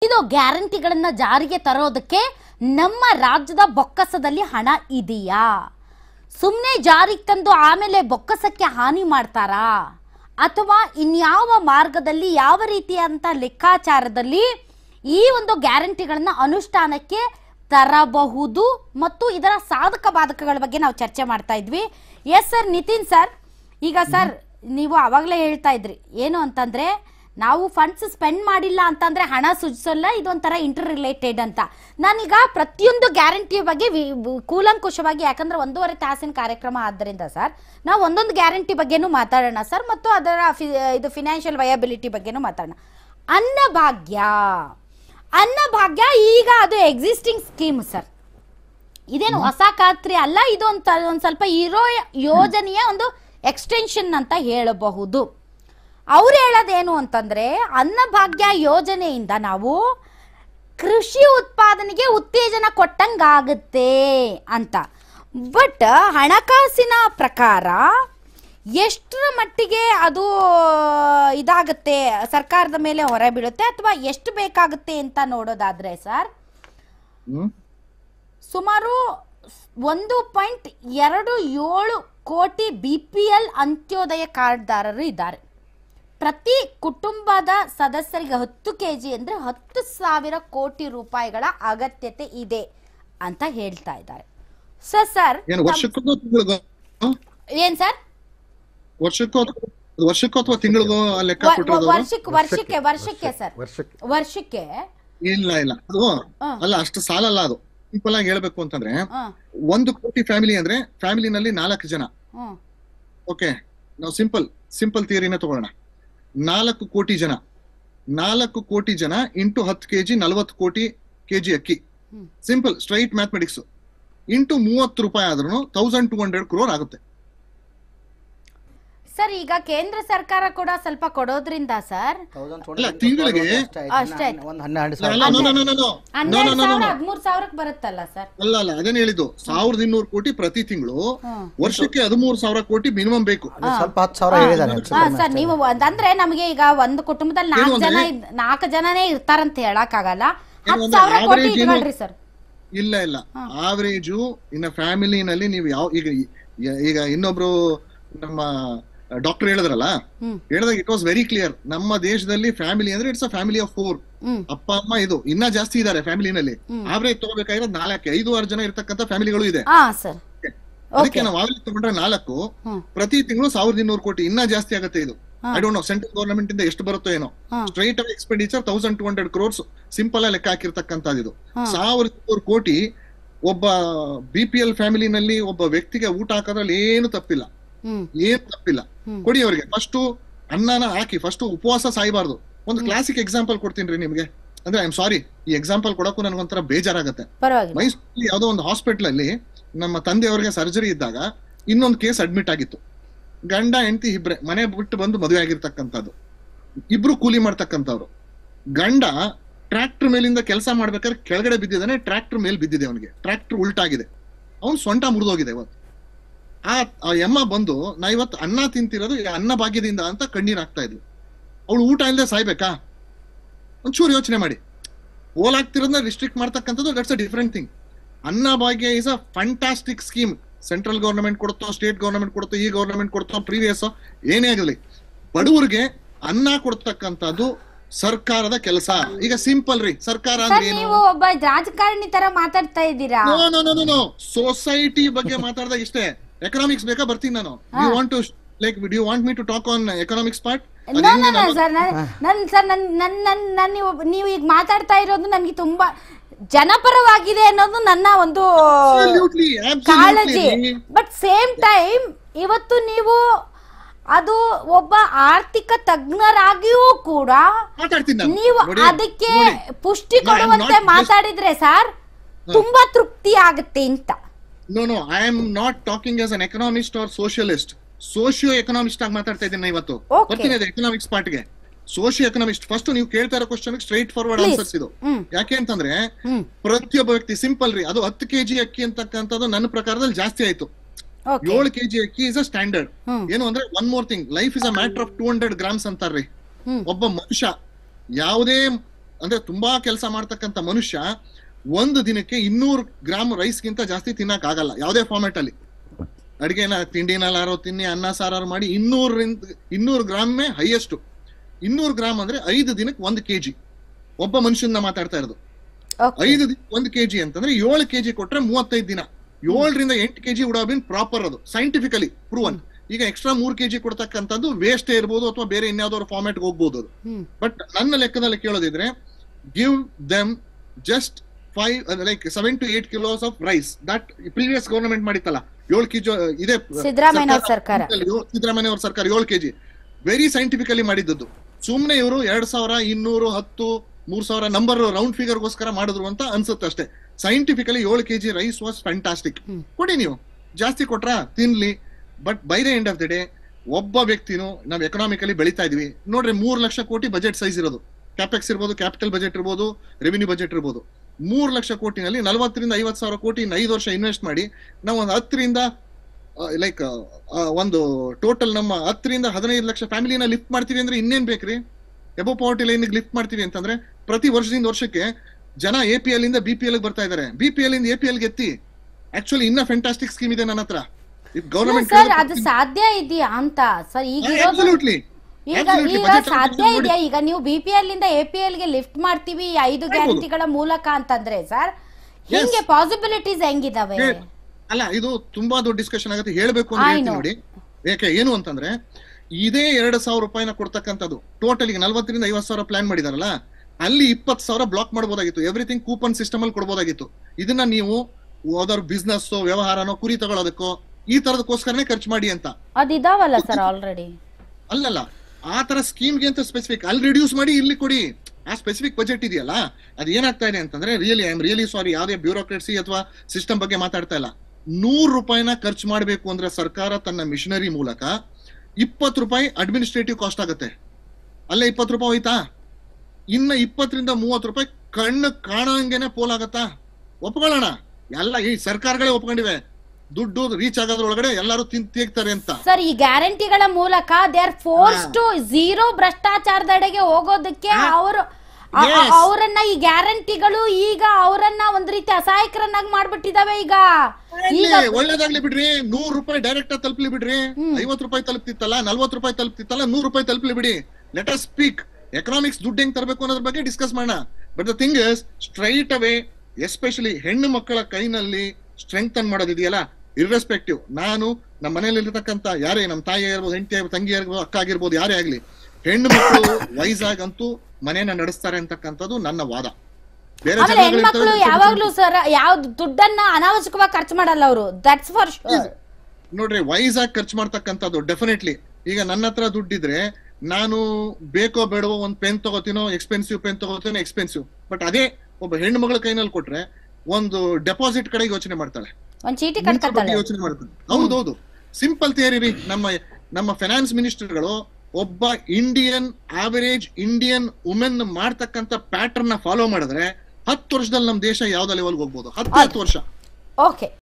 ಇದು ಗ್ಯಾರಂಟಿಗಳನ್ನ ಜಾರಿಗೆ ತರೋದಕ್ಕೆ ನಮ್ಮ ರಾಜ್ಯದ ಬೊಕ್ಕಸದಲ್ಲಿ ಹಣ ಇದೆಯಾ? ಸುಮ್ಮನೆ ಜಾರಿಗೆ ತಂದು ಆಮೇಲೆ ಬೊಕ್ಕಸಕ್ಕೆ ಹಾನಿ ಮಾಡ್ತಾರಾ? ಅಥವಾ ಇನ್ಯಾವ ಮಾರ್ಗದಲ್ಲಿ ಯಾವ ರೀತಿಯಂತ ಲೆಕ್ಕಾಚಾರದಲ್ಲಿ ಈ ಒಂದು ಗ್ಯಾರಂಟಿಗಳನ್ನ ಅನುಷ್ಠಾನಕ್ಕೆ ತರಬಹುದು ಮತ್ತು ಇದರ ಸಾಧಕ ಬಾಧಕಗಳ ಬಗ್ಗೆ ನಾವು ಚರ್ಚೆ ಮಾಡ್ತಾ ಇದ್ವಿ. ಎಸ್ ಸರ್, ನಿತಿನ್ ಸರ್, ಈಗ ಸರ್ ನೀವು ಅವಾಗಲೇ ಹೇಳ್ತಾ ಇದ್ರಿ ಏನು ಅಂತಂದ್ರೆ ನಾವು ಫಂಡ್ಸ್ ಸ್ಪೆಂಡ್ ಮಾಡಿಲ್ಲ ಅಂತಂದ್ರೆ ಹಣ ಸೃಜಿಸಲ್ಲ, ಇದೊಂಥರ ಇಂಟರ್ ರಿಲೇಟೆಡ್ ಅಂತ. ನಾನೀಗ ಪ್ರತಿಯೊಂದು ಗ್ಯಾರಂಟಿ ಬಗ್ಗೆ ಕೂಲಂಕುಷವಾಗಿ, ಯಾಕಂದ್ರೆ 1.5 ತಾಸಿನ ಕಾರ್ಯಕ್ರಮ ಆದ್ದರಿಂದ ಸರ್ ನಾವು ಒಂದೊಂದು ಗ್ಯಾರಂಟಿ ಬಗ್ಗೆನೂ ಮಾತಾಡೋಣ ಸರ್, ಮತ್ತು ಅದರ ಇದು ಫಿನಾನ್ಷಿಯಲ್ ವಯಬಿಲಿಟಿ ಬಗ್ಗೆನೂ ಮಾತಾಡೋಣ. ಅನ್ನಭಾಗ್ಯ ಈಗ ಅದು ಎಕ್ಸಿಸ್ಟಿಂಗ್ ಸ್ಕೀಮ್ ಸರ್, ಇದೇನು ಹೊಸ ಖಾತ್ರಿ ಅಲ್ಲ, ಇದು ಒಂದು ಸ್ವಲ್ಪ ಇರೋ ಯೋಜನೆಯ ಒಂದು ಎಕ್ಸ್ಟೆನ್ಷನ್ ಅಂತ ಹೇಳಬಹುದು. ಅವ್ರು ಹೇಳೋದೇನು ಅಂತಂದ್ರೆ ಅನ್ನಭಾಗ್ಯ ಯೋಜನೆಯಿಂದ ನಾವು ಕೃಷಿ ಉತ್ಪಾದನೆಗೆ ಉತ್ತೇಜನ ಕೊಟ್ಟಂಗಾಗುತ್ತೆ ಅಂತ. ಬಟ್ ಹಣಕಾಸಿನ ಪ್ರಕಾರ ಎಷ್ಟರ ಮಟ್ಟಿಗೆ ಅದು ಇದಾಗುತ್ತೆ, ಸರ್ಕಾರದ ಮೇಲೆ ಹೊರೆ ಬೀಳುತ್ತೆ ಅಥವಾ ಎಷ್ಟು ಬೇಕಾಗುತ್ತೆ ಅಂತ ನೋಡೋದಾದ್ರೆ ಸರ್, ಸುಮಾರು 1.27 ಕೋಟಿ BPL ಅಂತ್ಯೋದಯ ಕಾರ್ಡ್ದಾರರು ಇದ್ದಾರೆ. ಪ್ರತಿ ಕುಟುಂಬದ ಸದಸ್ಯರಿಗೆ 10 kg ಅಂದ್ರೆ 10,000 ಕೋಟಿ ರೂಪಾಯಿಗಳ ಅಗತ್ಯತೆ ಇದೆ ಅಂತ ಹೇಳ್ತಾ ಇದ್ದಾರೆ. ಸರ್ ಏನ್ ಸರ್, ವರ್ಷಕ್ಕೂ ಅಥವಾ ತಿಂಗಳಿಗೋ ಲೆಕ್ಕ ಕೊಟ್ಟಿರೋದು? ವರ್ಷಕ್ಕೆ ಸರ್, ವರ್ಷಕ್ಕೆ. ಇಲ್ಲ ಅದು ಅಲ್ಲ, ಅಷ್ಟು ಸಾಲ ಅಲ್ಲ. ಅದು ಸಿಂಪಲ್ ಆಗಿ ಹೇಳ್ಬೇಕು ಅಂತಂದ್ರೆ 1 ಕೋಟಿ ಫ್ಯಾಮಿಲಿ ಅಂದ್ರೆ ಫ್ಯಾಮಿಲಿನಲ್ಲಿ 4 ಜನ. ಓಕೆ, ನಾವು ಸಿಂಪಲ್ ಥಿಯರಿನ ತಗೊಳ್ಳೋಣ. 4 ಕೋಟಿ ಜನ ಇಂಟು 10 kg 40 ಕೋಟಿ ಕೆಜಿ ಅಕ್ಕಿ. Simple straight mathematics. ಇಂಟು 30 ರೂಪಾಯಿ ಆದ್ರೂ 1200 crore ಆಗುತ್ತೆ ಸರ್. ಈಗ ಕೇಂದ್ರ ಸರ್ಕಾರ ಕೂಡ ಸ್ವಲ್ಪ ಕೊಡೋದ್ರಿಂದ ಸರ್ ತಿಂಗಳಿಗೆ 13,000 ಬರುತ್ತಲ್ಲ ಸರ್? ಅಲ್ಲ ಅದೇನ್ ಹೇಳಿದ್ದು, 1,200 ಕೋಟಿ ಪ್ರತಿ ತಿಂಗಳು, ವರ್ಷಕ್ಕೆ 13,000 ಕೋಟಿ ಮಿನಿಮಮ್ ಬೇಕು. ಸರ್ ನೀವು ಅಂದ್ರೆ ನಮಗೆ ಈಗ ಒಂದು ಕುಟುಂಬದಲ್ಲಿ 4 ಜನನೇ ಇರ್ತಾರಂತ ಹೇಳಕ್ ಆಗಲ್ಲ. 10,000 ಕೋಟಿ ಇಟ್ಕೊಳ್ರಿ ಸರ್. ಇಲ್ಲ ಆವರೇಜು ಇನ್ನ ಫ್ಯಾಮಿಲಿನಲ್ಲಿ ನೀವು ಯಾವ ಈಗ ಇನ್ನೊಬ್ರು ನಮ್ಮ ಡಾಕ್ಟರ್ ಹೇಳಿದ್ರಲ್ಲ, ಹೇಳಿದಾಗ ಇಟ್ ವಾಸ್ ವೆರಿ ಕ್ಲಿಯರ್. ನಮ್ಮ ದೇಶದಲ್ಲಿ ಫ್ಯಾಮಿಲಿ ಅಂದ್ರೆ ಇಟ್ಸ್ ಅ ಫ್ಯಾಮಿಲಿ ಆಫ್ 4. ಅಪ್ಪ ಅಮ್ಮ ಇದು ಇನ್ನ ಜಾಸ್ತಿ ಇದಾರೆ ಫ್ಯಾಮಿಲಿನಲ್ಲಿ. ಆವರೇಜ್ ತಗೋಬೇಕಾಗಿರೋದು 4-5-6 ಜನ ಇರ್ತಕ್ಕಂಥ ಫ್ಯಾಮಿಲಿಗಳು ಇದೆ. ಅದಕ್ಕೆ ನಾವು ಆವರೇಜ್ ತಗೊಂಡ್ರೆ 4, ಪ್ರತಿ ತಿಂಗಳು 1,200 ಕೋಟಿ, ಇನ್ನ ಜಾಸ್ತಿ ಆಗುತ್ತೆ ಇದು. I don't know central government ಇಂದ ಎಷ್ಟು ಬರುತ್ತೋ ಏನೋ. Straight away expenditure 1,200 crores simple ಆಗಿ ಲೆಕ್ಕ ಹಾಕಿರ್ತಕ್ಕಂಥದ್ದು ಇದು. 1,200 ಕೋಟಿ ಒಬ್ಬ BPL ಫ್ಯಾಮಿಲಿನಲ್ಲಿ ಒಬ್ಬ ವ್ಯಕ್ತಿಗೆ ಊಟ ಹಾಕೋದ್ರಲ್ಲಿ ಏನು ತಪ್ಪಿಲ್ಲ. ಕೊಡಿ ಅವ್ರಿಗೆ. ಫಸ್ಟ್ ಅನ್ನನ ಹಾಕಿ, ಫಸ್ಟ್ ಉಪವಾಸ ಸಾಯ್ಬಾರ್ದು. ಒಂದು ಕ್ಲಾಸಿಕ್ ಎಕ್ಸಾಂಪಲ್ ಕೊಡ್ತೀನಿ ನಿಮ್ಗೆ. ಅಂದ್ರೆ ಐ ಆಮ್ ಸಾರಿ, ಈ ಎಕ್ಸಾಂಪಲ್ ಕೊಡಕ್ಕೂ ನನಗೊಂಥರ ಬೇಜಾರಾಗತ್ತೆ. ಮೈಸೂರಲ್ಲಿ ಯಾವ್ದೋ ಒಂದು ಹಾಸ್ಪಿಟಲ್ ಅಲ್ಲಿ ನಮ್ಮ ತಂದೆಯವ್ರಿಗೆ ಸರ್ಜರಿ ಇದ್ದಾಗ ಇನ್ನೊಂದು ಕೇಸ್ ಅಡ್ಮಿಟ್ ಆಗಿತ್ತು. ಗಂಡ ಹೆಂಡತಿ ಇಬ್ರೆ ಮನೆ ಬಿಟ್ಟು ಬಂದು ಮದುವೆ ಆಗಿರ್ತಕ್ಕಂಥದ್ದು, ಇಬ್ರು ಕೂಲಿ ಮಾಡ್ತಕ್ಕಂಥವ್ರು. ಗಂಡ ಟ್ರ್ಯಾಕ್ಟರ್ ಮೇಲಿಂದ ಕೆಲಸ ಮಾಡ್ಬೇಕಾದ್ರೆ ಕೆಳಗಡೆ ಬಿದ್ದಿದ್ದಾನೆ, ಟ್ರ್ಯಾಕ್ಟರ್ ಮೇಲ್ ಬಿದ್ದಿದೆ ಅವನಿಗೆ. ಟ್ರ್ಯಾಕ್ಟರ್ ಉಲ್ಟಾಗಿದೆ, ಅವ್ನು ಸೊಂಟ ಮುರಿದೋಗಿದೆ. ಇವತ್ತು ಆ ಯಮ್ಮ ಬಂದು ನಾ ಇವತ್ತು ಅನ್ನ ತಿಂತಿರೋದು ಅನ್ನ ಭಾಗ್ಯದಿಂದ ಅಂತ ಕಣ್ಣೀರ್ ಹಾಕ್ತಾ ಇದ್ಲು. ಅವಳು ಊಟ ಇಲ್ಲದೆ ಸಾಯ್ಬೇಕಾ? ಒಂಚೂರು ಯೋಚನೆ ಮಾಡಿ. ಓಲಾಗ್ತಿರೋದನ್ನ ರಿಸ್ಟ್ರಿಕ್ಟ್ ಮಾಡ್ತಕ್ಕಂಥದ್ದು that's a different thing. Anna Bhagya is a fantastic scheme. Central government ಕೊಡುತ್ತೋ, ಸ್ಟೇಟ್ ಗವರ್ನಮೆಂಟ್ ಕೊಡುತ್ತೋ, ಈ ಗವರ್ನಮೆಂಟ್ ಕೊಡುತ್ತೋ, ಪ್ರೀವಿಯಸ್ ಏನೇ ಆಗಲಿ, ಬಡವರಿಗೆ ಅನ್ನ ಕೊಡ್ತಕ್ಕಂಥದ್ದು ಸರ್ಕಾರದ ಕೆಲಸ. ಈಗ ಸಿಂಪಲ್ ರೀ, ಸರ್ಕಾರ ಅಂದ್ರೆ ನೀವು ಒಬ್ಬ ರಾಜಕಾರಣಿ ತರ ಮಾತಾಡ್ತಾ ಇದ್ದೀರಾ? ಸೊಸೈಟಿ ಬಗ್ಗೆ ಮಾತಾಡಿದಾಗ ಇಷ್ಟೇ. ಎಕನಾಮಿಕ್ಸ್ ಬೇಕಾ ಬರ್ತೀನಿ ನಾನು. You want to like do you want me to talk on economics part? ನೀವು ಈಗ ಮಾತಾಡ್ತಾ ಇರೋದು ನನಗೆ ತುಂಬಾ ಜನಪರವಾಗಿದೆ ಅನ್ನೋದು ನನ್ನ ಒಂದು ಕಾಳಜಿ. ಬಟ್ ಸೇಮ್ ಟೈಮ್ ಇವತ್ತು ನೀವು ಅದು ಒಬ್ಬ ಆರ್ಥಿಕ ತಜ್ಞರಾಗಿಯೂ ಕೂಡ ನೀವು ಅದಕ್ಕೆ ಪುಷ್ಟಿ ಕೊಡುವಂತೆ ಮಾತಾಡಿದ್ರೆ ಸರ್ ತುಂಬಾ ತೃಪ್ತಿ ಆಗುತ್ತೆ ಅಂತ. No, I am not talking as an economist or socialist. Socio economist ಆಗಿ ಮಾತಾಡ್ತಾ ಇದ್ದೀನಿ ಇವತ್ತು. ಬರ್ತೀನಿ ಅದು ಎಕನಾಮಿಕ್ಸ್ ಪಾರ್ಟ್ಗೆ. Socio economist. ಫಸ್ಟ್ ನೀವು ಕೇಳ್ತಾ ಇರೋ ಕ್ವಶನ್ ಸ್ಟ್ರೈಟ್ ಫಾರ್ವರ್ಡ್ ಆನ್ಸರ್ಸ್ ಇದು. ಯಾಕೆ ಅಂತಂದ್ರೆ ಪ್ರತಿಯೊಬ್ಬ ವ್ಯಕ್ತಿ ಸಿಂಪಲ್ ರೀ, ಅದು 10 kg ಅಕ್ಕಿ ಅಂತಕ್ಕಂಥದ್ದು ನನ್ನ ಪ್ರಕಾರದಲ್ಲಿ ಜಾಸ್ತಿ ಆಯ್ತು. 7 kg ಅಕ್ಕಿ ಇಸ್ ಅ ಸ್ಟ್ಯಾಂಡರ್ಡ್. ಏನು ಅಂದ್ರೆ one more thing, life is a matter of 200 grams ಅಂತಾರ್ರಿ. ಒಬ್ಬ ಮನುಷ್ಯ ಯಾವುದೇ ಅಂದ್ರೆ ತುಂಬಾ ಕೆಲಸ ಮಾಡ್ತಕ್ಕಂಥ ಮನುಷ್ಯ ಒಂದು ದಿನಕ್ಕೆ 200 ಗ್ರಾಮ್ ರೈಸ್ಗಿಂತ ಜಾಸ್ತಿ ತಿನ್ನಕ್ ಆಗಲ್ಲ ಯಾವುದೇ ಫಾರ್ಮ್ಯಾಟ್ ಅಲ್ಲಿ. ಅಡಿಗೆನ ತಿಂಡಿನಲ್ಲಾರೋ ತಿನ್ನಿ ಅನ್ನ ಸಾರಾರು ಮಾಡಿ 200 ಗ್ರಾಮೇ ಹೈಯೆಸ್ಟ್. 200 ಗ್ರಾಮ್ ಅಂದ್ರೆ 5 ದಿನಕ್ಕೆ 1 kg. ಒಬ್ಬ ಮನುಷ್ಯನ ಮಾತಾಡ್ತಾ ಇರೋದು. 5 ದಿನಕ್ಕೆ 1 kg ಅಂತಂದ್ರೆ 7 kg ಕೊಟ್ರೆ 35 ದಿನ. 7 ರಿಂದ 8 kg would have been proper. ಅದು ಸೈಂಟಿಫಿಕಲಿ ಪ್ರೂವನ್. ಈಗ ಎಕ್ಸ್ಟ್ರಾ 3 kg ಕೊಡ್ತಕ್ಕಂಥದ್ದು ವೇಸ್ಟ್ ಇರ್ಬೋದು ಅಥವಾ ಬೇರೆ ಇನ್ಯಾವ್ದಾದ್ರು ಫಾರ್ಮ್ಯಾಟ್ ಹೋಗ್ಬೋದು ಅದು. ಬಟ್ ನನ್ನ ಲೆಕ್ಕದಲ್ಲಿ ಕೇಳೋದಿದ್ರೆ give them just 7 to 8 kilos of rice. That previous government ಮಾಡಿತ್ತಲ್ಲ 7 kg ಇದೆ ಸಿದ್ದರಾಮಯ್ಯ ಸರ್ಕಾರ 7 kg ವೆರಿ ಸೈಂಟಿಫಿಕಲಿ ಮಾಡಿದ್ದದ್ದು. ಸುಮ್ನೆ ಇವರು 2210 3000 ನಂಬರ್ ರೌಂಡ್ ಫಿಗರ್ ಗೋಸ್ಕರ ಮಾಡಿದ್ರು ಅಂತ ಅನ್ಸುತ್ತೆ ಅಷ್ಟೇ. Scientifically 7 kg rice was fantastic. ಕೊಡಿ, ನೀವು ಜಾಸ್ತಿ ಕೊಟ್ರ ತಿನ್ಲಿ. But by the end of the day ಒಬ್ಬ ವ್ಯಕ್ತಿನೂ ನಾವು ಎಕನಾಮಿಕಲಿ ಬೆಳಿತಾ ಇದೀವಿ ನೋಡ್ರಿ. 3 ಲಕ್ಷ ಕೋಟಿ ಬಜೆಟ್ ಸೈಜ್ ಇರೋದು. ಕ್ಯಾಪೆಕ್ಸ್ ಇರ್ಬೋದು, ಕ್ಯಾಪಿಟಲ್ ಬಜೆಟ್ ಇರ್ಬೋದು, ರೆವಿನ್ಯೂ ಬಜೆಟ್ ಇರ್ಬೋದು. 3 ಲಕ್ಷ ಕೋಟಿನಲ್ಲಿ 40 ರಿಂದ 50 ಸಾವಿರ ಕೋಟಿ 5 ವರ್ಷ ಇನ್ವೆಸ್ಟ್ ಮಾಡಿ ನಾವು ಒಂದು 10 ರಿಂದ ಒಂದು ಟೋಟಲ್ ನಮ್ಮ 10 ರಿಂದ 15 ಲಕ್ಷ ಫ್ಯಾಮಿಲಿನ ಲಿಫ್ಟ್ ಮಾಡ್ತೀವಿ ಅಂದ್ರೆ ಇನ್ನೇನ್ ಬೇಕ್ರಿ? ಎಬೋ ಪಾವರ್ಟಿ ಲೈನ್ ಲಿಫ್ಟ್ ಮಾಡ್ತೀವಿ ಅಂತಂದ್ರೆ ಪ್ರತಿ ವರ್ಷದಿಂದ ವರ್ಷಕ್ಕೆ ಜನ APL ಇಂದ BPL ಬರ್ತಾ ಇದಾರೆ. BPL ಇಂದ APL ಎತ್ತಿ. ಆಕ್ಚುಲಿ ಇನ್ನ ಫ್ಯಾಂಟಾಸ್ಟಿಕ್ ಸ್ಕೀಮ್ ಇದೆ ನನ್ನ ಹತ್ರ. ಗವರ್ನಮೆಂಟ್ ಸರ್ ಅದು ಸಾಧ್ಯ ಇದೆಯಾ ಅಂತ ಸರ್? ಈಗ ಸಾಧ್ಯ ಇದೆಯಾ? ಈಗ ನೀವು BPL ಇಂದ APL ಗೆ ಲಿಫ್ಟ್ ಮಾಡ್ತೀವಿ 5 ಗ್ಯಾರಂಟಿಗಳ ಮೂಲಕ ಅಂತಂದ್ರೆ ಸರ್ ಹಿಂಗೆ ಪಾಸಿಬಿಲಿಟೀಸ್ ಹೆಂಗಿದಾವೆ? ಅಲ್ಲ, ಇದು ತುಂಬಾ ದೊಡ್ಡ ಡಿಸ್ಕಷನ್ ಆಗುತ್ತೆ. ಹೇಳ್ಬೇಕು ಅಂತ ಹೇಳ್ತೀನಿ ನೋಡಿ. ಯಾಕೆ ಏನು ಅಂತಂದ್ರೆ ಇದೇ 2,000 ರೂಪಾಯಿನ ಕೊಡ್ತಕ್ಕಂಥದ್ದು ಟೋಟಲ್ ಈಗ 40 ರಿಂದ 50 ಸಾವಿರ ಪ್ಲಾನ್ ಮಾಡಿದಾರಲ್ಲ, ಅಲ್ಲಿ 20 ಸಾವಿರ ಬ್ಲಾಕ್ ಮಾಡಬಹುದಾಗಿತ್ತು. ಎವ್ರಿಥಿಂಗ್ ಕೂಪನ್ ಸಿಸ್ಟಮ್ ಅಲ್ಲಿ ಕೊಡಬಹುದಾಗಿತ್ತು. ಇದನ್ನ ನೀವು ಯಾವ್ದಾದ್ರು ಬಿಸ್ನೆಸ್ ವ್ಯವಹಾರನೋ ಕುರಿ ತಗೊಳ್ಳೋದಕ್ಕೋ ಈ ತರದಕ್ಕೋಸ್ಕರನೇ ಖರ್ಚು ಮಾಡಿ ಅಂತ ಅದಿದಾವಲ್ಲ ಸರ್ ಆಲ್ರೆಡಿ. ಅಲ್ಲಲ್ಲ, ಆ ತರ ಸ್ಕೀಮ್ಗೆ ಅಂತ ಸ್ಪೆಸಿಫಿಕ್ ಅಲ್ಲಿ ರಿಡ್ಯೂಸ್ ಮಾಡಿ ಇಲ್ಲಿ ಕೊಡಿ. ಆ ಸ್ಪೆಸಿಫಿಕ್ ಬಜೆಟ್ ಇದೆಯಲ್ಲ, ಅದು ಏನಾಗ್ತಾ ಇದೆ ಅಂತಂದ್ರೆ ಐ ಆಮ್ ರಿಯಲಿ ಸಾರಿ, ಯಾವುದೇ ಬ್ಯೂರೋಕ್ರಸಿ ಅಥವಾ ಸಿಸ್ಟಮ್ ಬಗ್ಗೆ ಮಾತಾಡ್ತಾ ಇಲ್ಲ. 100 ರೂಪಾಯಿನ ಖರ್ಚು ಮಾಡಬೇಕು ಅಂದ್ರೆ ಸರ್ಕಾರ ತನ್ನ ಮಿಷನರಿ ಮೂಲಕ 20 ರೂಪಾಯಿ ಅಡ್ಮಿನಿಸ್ಟ್ರೇಟಿವ್ ಕಾಸ್ಟ್ ಆಗುತ್ತೆ. ಅಲ್ಲೇ 20 ರೂಪಾಯಿ ಹೋಯ್ತಾ? ಇನ್ನ 20 ರಿಂದ 30 ರೂಪಾಯಿ ಕಣ್ಣು ಕಾಣಂಗೆನೆ ಪೋಲ್ ಆಗತ್ತಾ? ಒಪ್ಕೊಳ್ಳೋಣ, ಎಲ್ಲ ಈ ಸರ್ಕಾರಗಳೇ ಒಪ್ಕೊಂಡಿವೆ. ದುಡ್ಡು ರೀಚ್ ಆಗೋದ್ರೊಳಗಡೆ ಎಲ್ಲರೂ ತಿಂತಾರೆ ಅಂತ. ಸರ್, ಈ ಗ್ಯಾರಂಟಿಗಳ ಮೂಲಕ they are force to zero ಭ್ರಷ್ಟಾಚಾರದೆಡೆಗೆ ಹೋಗೋದಕ್ಕೆ ಅವರನ್ನ ಈ ಗ್ಯಾರಂಟಿಗಳು ಈಗ ಅವರನ್ನ ಒಂದ್ ರೀತಿ ಅಸಹಾಯಕರನ್ನಾಗಿ ಮಾಡ್ಬಿಟ್ಟಿದಾವೆ. ಈಗ ಒಳ್ಳೇದಾಗ್ಲಿ ಬಿಡ್ರಿ, 100 ರೂಪಾಯಿ ಡೈರೆಕ್ಟ್ ತಲುಪ್ಲಿ ಬಿಡ್ರಿ. 50 ರೂಪಾಯಿ ತಲುಪ್ತಿತ್ತಲ್ಲ, 40 ರೂಪಾಯಿ ತಲುಪ್ತಿತ್ತಲ್ಲ, 100 ರೂಪಾಯಿ ತಲುಪ್ಲಿ ಬಿಡಿ. Let us speak economics. ದುಡ್ಡು ಹೆಂಗ್ ತರಬೇಕು ಅನ್ನೋದ್ರ ಬಗ್ಗೆ ಡಿಸ್ಕಸ್ ಮಾಡೋಣ. But the thing is straight away especially ಹೆಣ್ಣು ಮಕ್ಕಳ ಕೈನಲ್ಲಿ ಸ್ಟ್ರೆಂಗ್ತನ್ ಮಾಡೋದಿದೆಯಲ್ಲ, ಇರ್ರೆಸ್ಪೆಕ್ಟಿವ್, ನಾನು ನಮ್ಮ ಮನೇಲಿ ಇರತಕ್ಕಂತ ಯಾರೇ, ನಮ್ಮ ತಾಯಿ ಆಗಿರ್ಬೋದು, ಹೆಂಡತಿ ತಂಗಿ ಆಗಿರ್ಬೋದು, ಅಕ್ಕ ಆಗಿರ್ಬೋದು, ಯಾರೇ ಆಗ್ಲಿ, ಹೆಣ್ಣು ಮಕ್ಕಳು ವೈಸಾಗ್ ಅಂತೂ ಮನೇನ ನಡೆಸ್ತಾರೆ ಅಂತಕ್ಕಂಥದ್ದು ನನ್ನ ವಾದ. ಬೇರೆ ಹೆಣ್ಮಕ್ಳು ಯಾವಾಗ್ಲೂ ಸರ್ ಯಾವ ದುಡ್ಡನ್ನ ಅನಾವಶ್ಯಕವಾಗಿ ಖರ್ಚು ಮಾಡಲ್ಲ ಅವರು. That's for sure. ನೋಡ್ರಿ, ವೈಸಾಗಿ ಖರ್ಚು ಮಾಡ್ತಕ್ಕಂಥದ್ದು ಡೆಫಿನೆಟ್ಲಿ. ಈಗ ನನ್ನ ಹತ್ರ ದುಡ್ಡಿದ್ರೆ ನಾನು ಬೇಕೋ ಬೇಡವೋ ಒಂದು ಪೆನ್ ತಗೋತೀನೋ, ಎಕ್ಸ್ಪೆನ್ಸಿವ್ ಪೆನ್ ತಗೋತೀನೋ, ಎಕ್ಸ್ಪೆನ್ಸಿವ್. ಬಟ್ ಅದೇ ಒಬ್ಬ ಹೆಣ್ಣು ಮಗಳ ಕೈನಲ್ಲಿ ಕೊಟ್ರೆ ಒಂದು ಡೆಪಾಸಿಟ್ ಕಡೆಗೆ ಯೋಚನೆ ಮಾಡ್ತಾಳೆ, ಒಂದ್ ಚೀಟಿ ಕಟ್ಕೊತಾಳೆ, ಯೋಚನೆ ಮಾಡ್ತಾಳೆ. ಹೌದೌದು, ಸಿಂಪಲ್ ಥಿಯರಿ ರೀ. ನಮ್ಮ ಫೈನಾನ್ಸ್ ಮಿನಿಸ್ಟರ್ಗಳು ಒಬ್ಬ ಆವರೇಜ್ ಇಂಡಿಯನ್ ವುಮೆನ್ ಮಾಡ್ತಕ್ಕಂಥ ಪ್ಯಾಟರ್ನ್ ನ ಫಾಲೋ ಮಾಡಿದ್ರೆ 10 ವರ್ಷದಲ್ಲಿ ನಮ್ಮ ದೇಶ ಯಾವ್ದ ಲೆವೆಲ್ಗೆ ಹೋಗ್ಬೋದು. 10 ವರ್ಷ. ಓಕೆ.